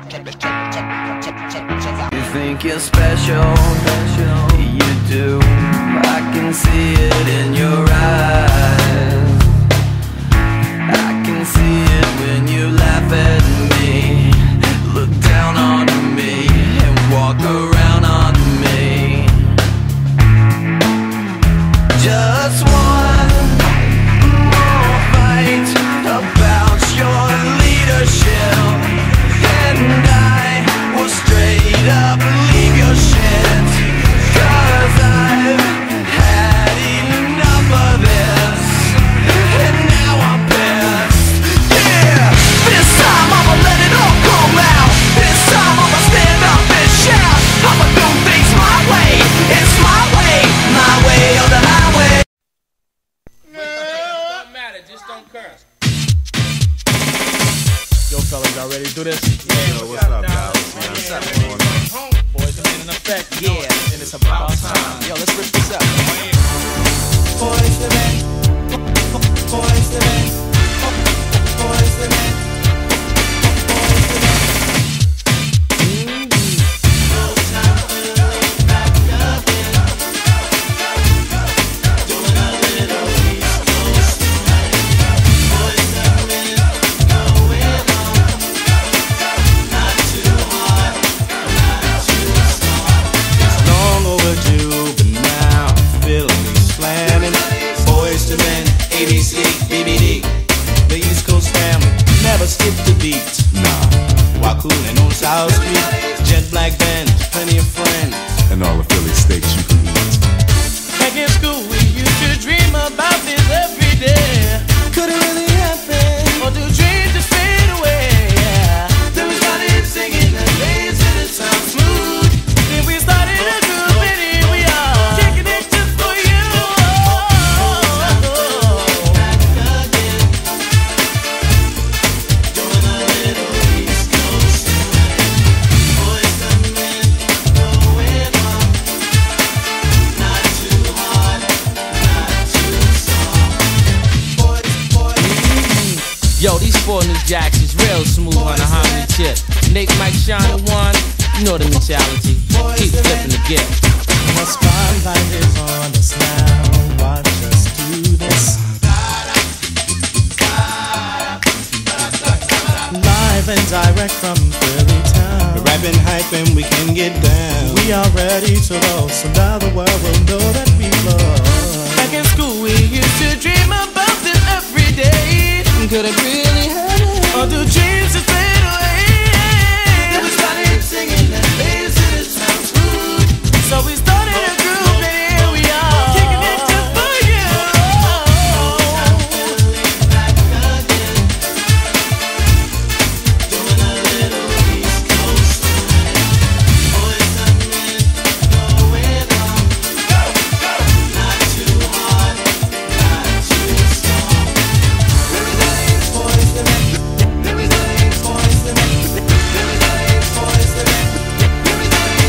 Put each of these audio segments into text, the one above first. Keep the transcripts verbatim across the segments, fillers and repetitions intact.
You think you're special, you do. I can see it in your eyes. I can see it when you laugh at me, look down on me, and walk around on me. Just one more fight about your leadership, and I will straight up leave your shit. Cause I've had enough of this, and now I'm pissed. Yeah, this time I'ma let it all come out. This time I'ma stand up and shout. I'ma do things my way. It's my way, my way or the highway. Don't matter, just don't curse. Yo, fellas, y'all ready to do this? Yeah, Yo, what's up, guys? What's up, man? Boys are in effect. Yeah, and it's about time. Yo, let's rip this up. Boys the men, boys the men, boys the men, boys the men. No time for the laid back loving. Doing a little East Coast tonight. Boys the men, going on. Not too hard, not too soft. It's long overdue, but now I'm feeling me slamming. Boys to men, A B C, B B D. The East Coast family never skip the beat. Nah, while cooling on South Street, jet black band, plenty of friends, and all the Philly steaks you can eat. Back in school, we used to dream about this every day. Could it really happen? Or do dreams just fade away? Yeah. Then we started singing the days in the sound smooth. Then we started a group, and here we are, kicking it just for you. Back again, doing a little East Coast tonight. Boys the men, going on. Not too hard, not too soft. Boys, boys. Yo, these four new jacks is real smooth on the harmony tip. Nate, Mike, Sean, and one, you know the mentality. Keep flipping the gift. The spotlight is on us now. Watch us do this. Live and direct from Philly town. We're rapping, hyping, we can get down. We are ready to roll, so now the world will know that we love. Back in school, we used to dream about this every day. Could it really happen? Or do dreams just fade away? Then we started singing the days in the sound smooth. So we started a group, and here we are, kicking it just for you. Back again, doing a little East Coast tonight. Boys the men, going on. Not too hard, not too soft. There is a boys the men. There is a boys the men. There is a boys the men. There is a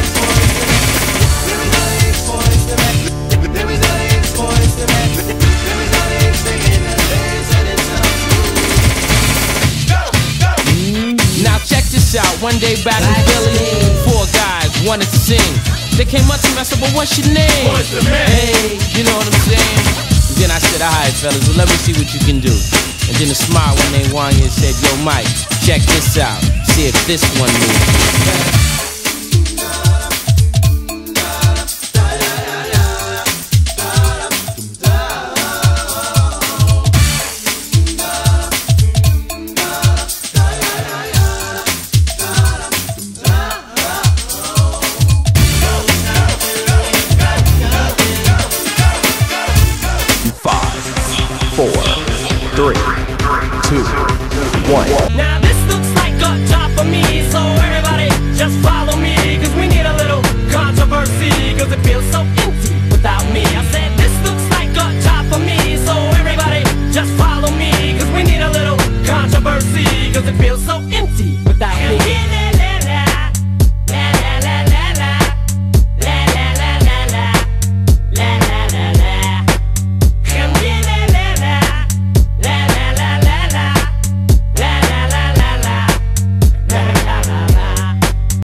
boys the men. There is a boys the men. There is a boys the men. There is a singing the days and it sounds smooth. Go, go. Now check this out, one day back in Philly, four guys wanted to sing. They came up to me, I said, well, what's your name? What's the man? Hey, you know what I'm saying? And then I said, alright fellas, well let me see what you can do. And then a smile when they won you and said, yo Mike, check this out, see if this one moves. Four, three, two, one. Now this looks like a job for me, so everybody just follow me, cause we need a little controversy, cause it feels so empty without me. I said this looks like a job for me, so everybody just follow me, cause we need a little controversy, cause it feels